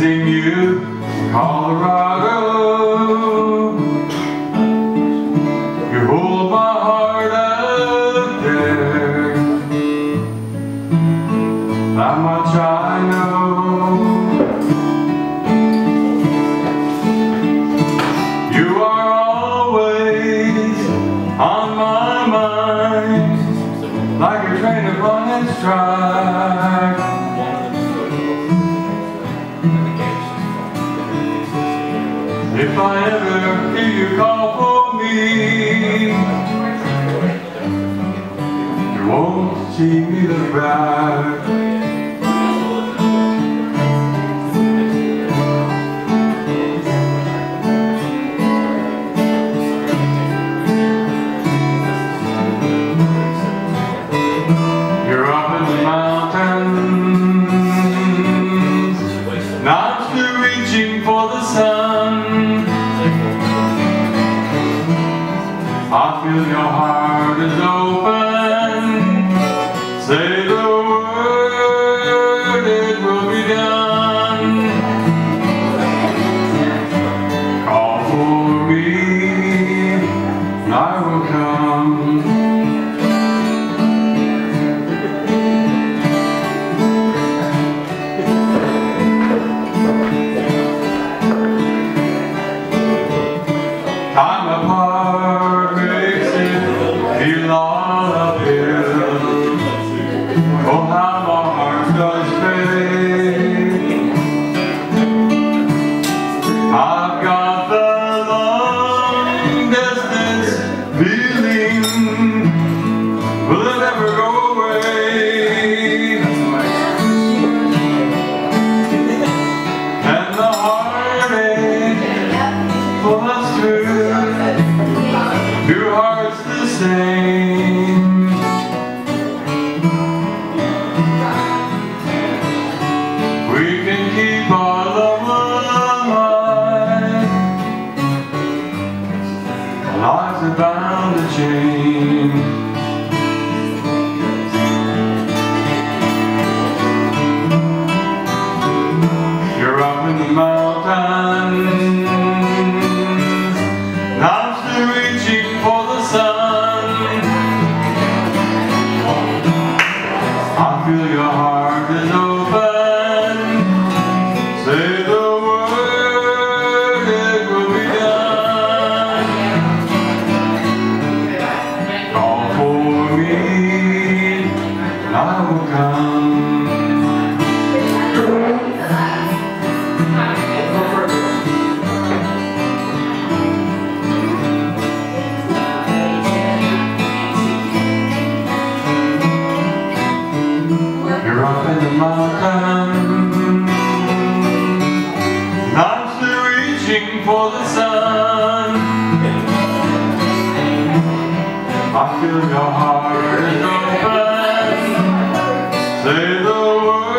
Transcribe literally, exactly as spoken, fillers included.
visiting you in Colorado. You hold my heart out there. That much I know. You are always on my mind, like a train upon its track. If I ever hear you call for me, you won't see me look back. You're up in the mountains, not still reaching for the sun. I feel your heart is open. Say the word, it will be done. Call for me, I will come. Time apart makes it feel all uphill. Oh, how my heart does fail. I've got the long distance feeling. Will it ever go away? And the heartache pull us through. Your heart's the same. We can keep our love alive. Lives are bound to change. You're up in the mountains, now still reaching for the sun. I feel your heart is open. Say the word, it will be done. Call for me, and I will come. You're up in the mountains, not still reaching for the sun. I feel your heart is open. Say the word.